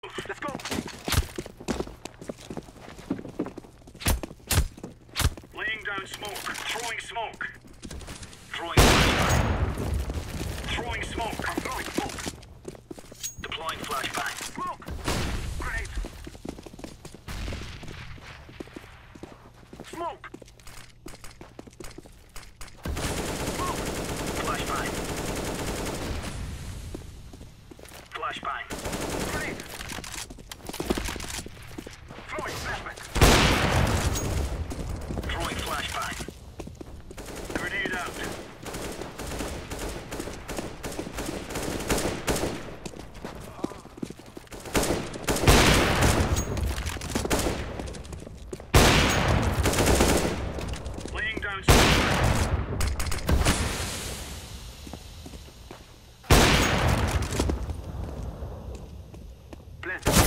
Let's go. Laying down smoke. Throwing smoke. Throwing flashbang. Throwing smoke. I'm throwing smoke. Deploying flashbang. Smoke. Grenade. Smoke. Smoke. Flashbang. Flashbang. Grenade. Throwing flashbang. Throwing flashbang. Grenade out. Laying down Blend.